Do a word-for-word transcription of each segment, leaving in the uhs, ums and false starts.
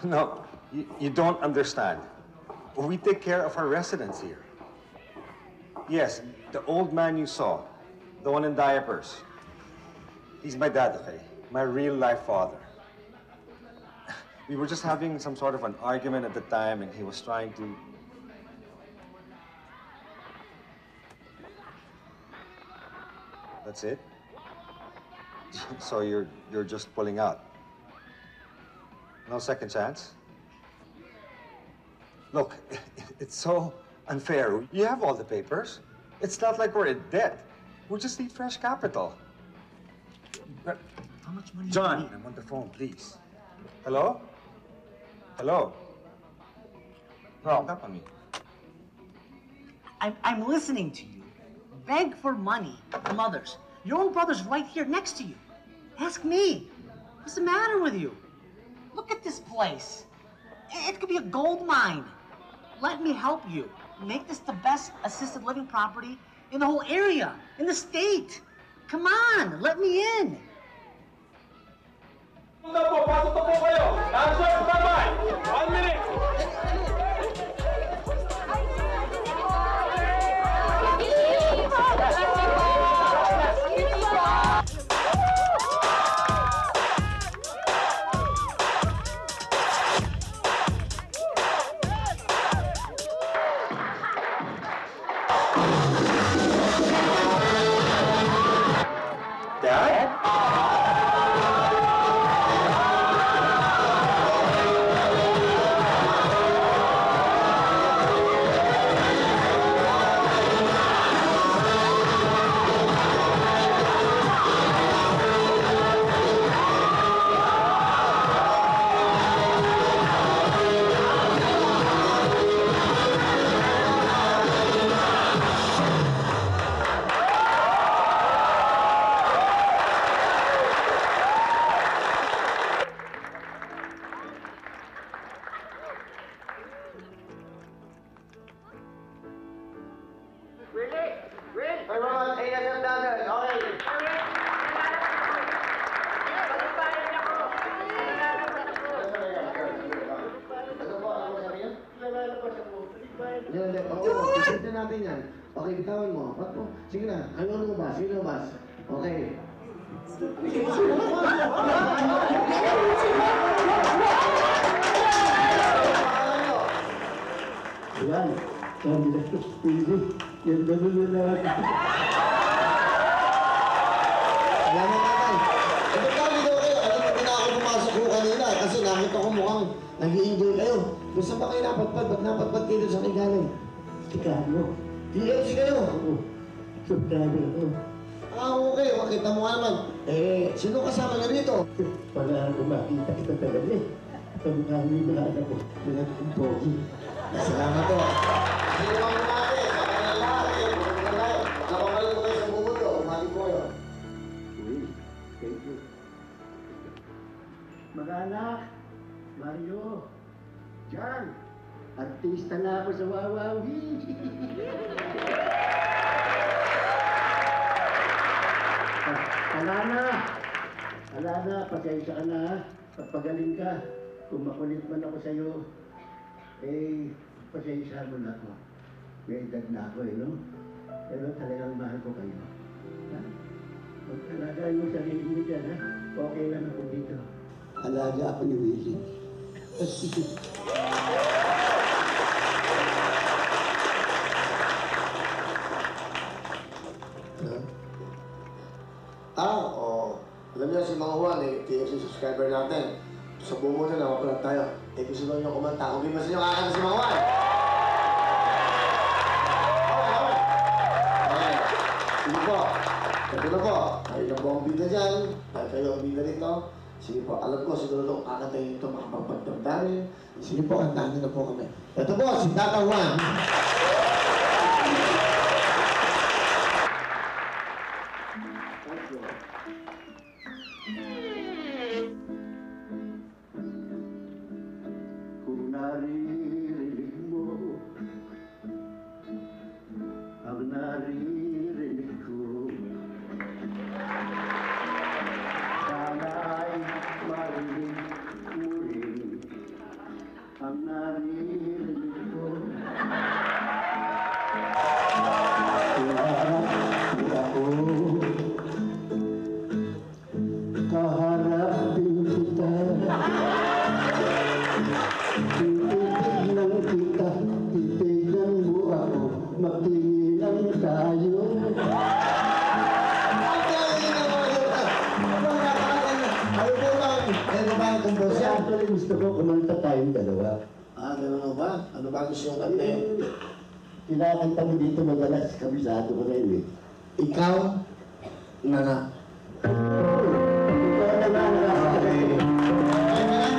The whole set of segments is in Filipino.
No, you, you don't understand. We take care of our residents here. Yes, the old man you saw, the one in diapers. He's my dad, okay? My real-life father. We were just having some sort of an argument at the time, and he was trying to... That's it? So you're, you're just pulling out? No second chance? Look, it's so unfair. You have all the papers. It's not like we're in debt. We just need fresh capital. But how much money John. do you need? I'm on the phone, please. Hello? Hello? No, hang up on me. I'm, I'm listening to you. Beg for money from others. Your own brother's right here next to you. Ask me. What's the matter with you? Look at this place. It could be a gold mine. Let me help you. Make this the best assisted living property in the whole area, in the state. Come on, let me in. One minute. Okay, bitawan mo. Sige na. Ano lumabas? Sino lumabas? Okay. Ayan. Sabi na ito. Pili. Yan gano'n yun na. Alam mo tatay. Ito kami daw kayo. Alam mo, na ako pumasok ko kanina. Kasi nakita ko mukhang nag-i-enjoy kayo. Gusto ba kayo napatpad? Ba't napatpad kayo sa kigaling? Chicago. T L C kayo? Oo. Subscriber ako. Ah, okay. Makita mo nga naman. Eh, sino kasama na rito? Wala ako makita kita talaga eh. Kamukha mo yung mga anak ko. Mga kong pogi. Salamat po. Sino ba mo natin? Sa kanila lahat. Nakapagalan ko kayo sa bumundo. Umati po kayo. Uy, thank you. Mga anak, Mario, John, artista na ako sa Wawawi. Alana, Alana, pasensya ka na ha. Pagpagaling ka, kung makulit man ako sa'yo, eh, pasensya mo na ako. May edad na ako eh, no? Pero talagang mahal ko kayo. Ha? Magkalagaan mo sarili mo dyan, ha? Okay lang ako dito. Alaga ako ni Willie. Ah, oo. Alam niyo si Mang Juan, eh, T F C subscriber natin. Sa buong mundo na mapalag tayo. Eh, gusto nyo yung kumanta. Kung di ba sa inyo kakanta si Mang Juan? Okay, okay. Okay. Sige po. Ito na po. Kayo na po ang bida dyan. Kayo kayo ang bida rito. Sige po. Alam ko, siguro kung kakantayin ito, makapagpagdamdamin. Sige po, kantahin na po kami. Ito po, si Tata Juan. compose yan. Actually, gusto ko kumanta tayong dalawa. Ah, gano'n ba? Ano ba gusto yung kanta yun? Kinakanta mo dito madalas, kabisado ko na yun eh. Ikaw, na na. Ikaw na nga, nakakita.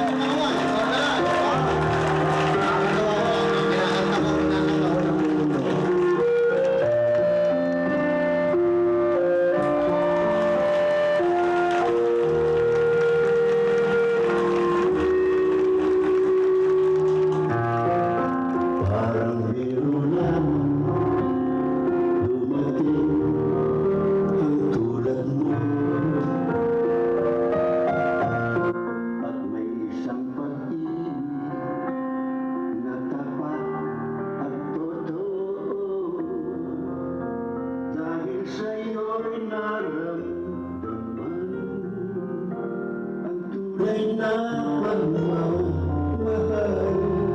Parang biro lang dumating ang tulad mo. At may isang pag-ibig na tapat at totoo. Dahil sa'yo'y naramdaman ang tunay na pagmamahal.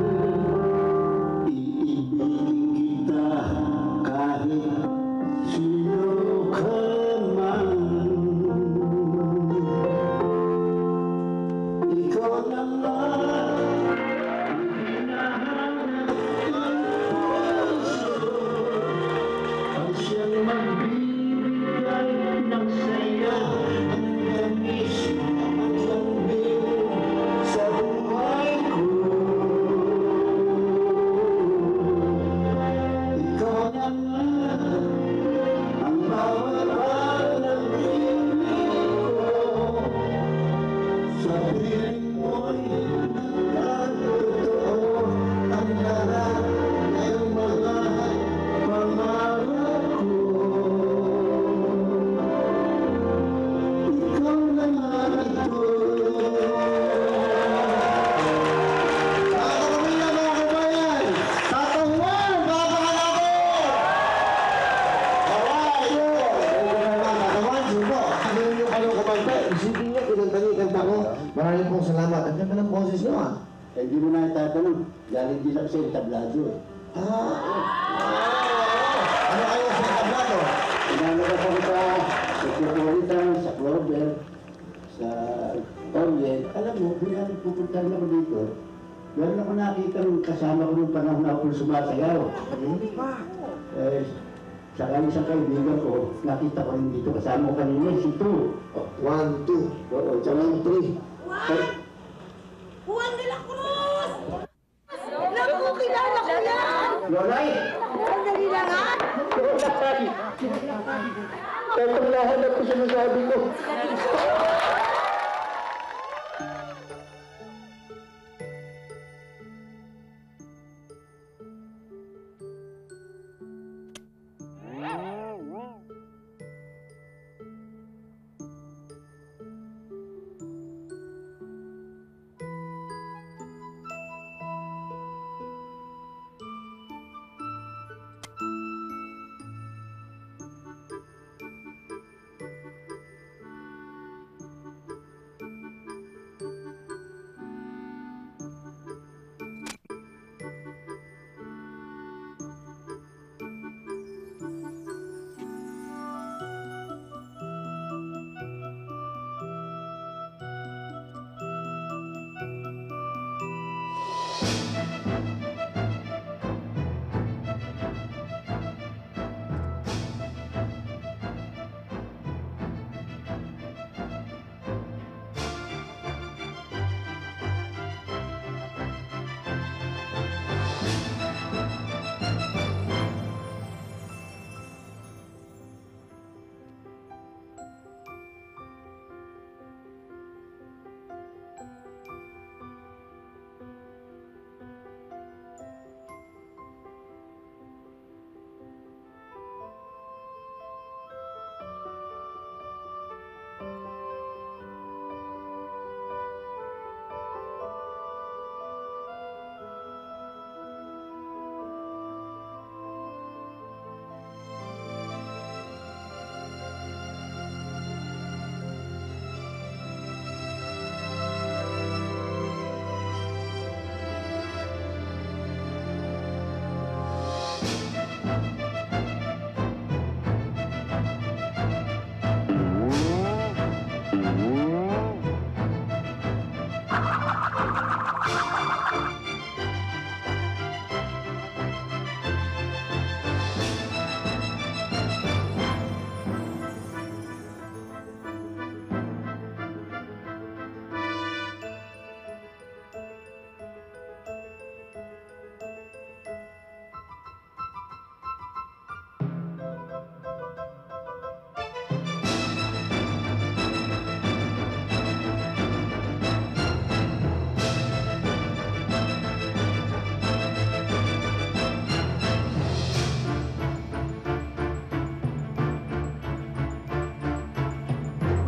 Iibigin kita kahit sino ka man. Ikaw naman ang hinahanap ng puso, ang siyang magbibigay ng saya, ang tamis, ang lambing sa buhay ko. Ikaw naman ang bawat panaginip ko. Sa piling mo'y nagkatotoo ang lahat ng mga pangarap ko. Ikaw naman ito. Kakapamilya mga kabayan! Tatawan! Babakan natin! Alright! Tatawan, subo! Ano yung kanyang kumanta? Isipin niyo, kinanta niyo yung kanta ko. Maraming pong salamat. Ang ganda ng boses niyo ah. Eh, di mo na itatanong. Dahil hindi lang siya entablado eh. Ah! Ano kayo sa tablado? Pinalabas ako sa Metropolitan, sa Clover, sa Orient. Alam mo, pinag pupunta na ako dito. Meron ako nakita ng kasama ko nung panahon na ako sumasayaw. Eh, saka isang kaibigan ko, nakita ko rin dito. Kasama ko kanina, si Tu. One, two. Oo, tsaka yung three. Juan! Juan de la Cruz! Naku, kilala ko yan! Lolay! Sandali lang ha! Lolay! Itong lahat ako sinasabi ko.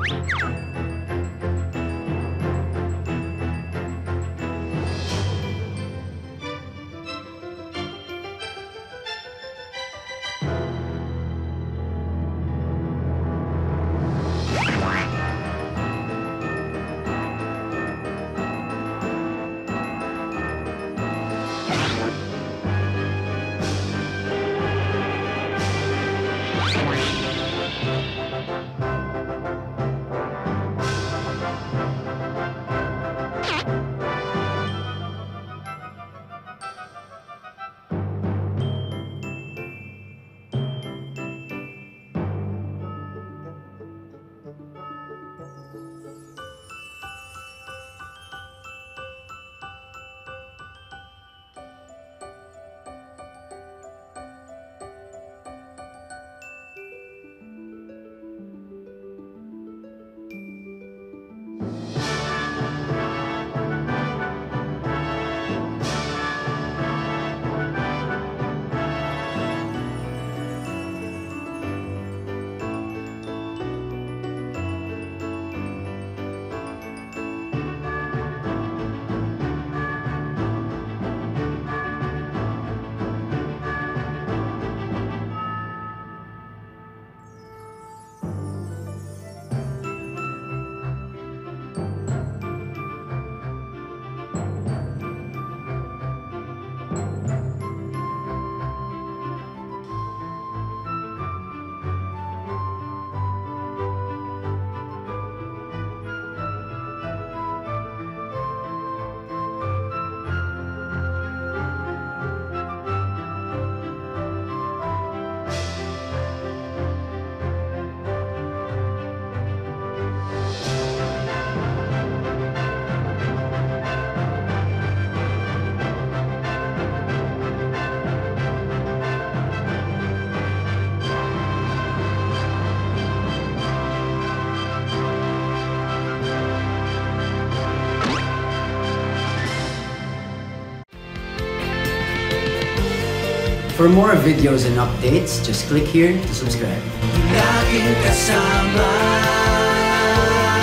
For more videos and updates, just click here to subscribe. Laging kasama.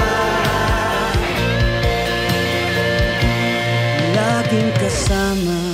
Laging kasama.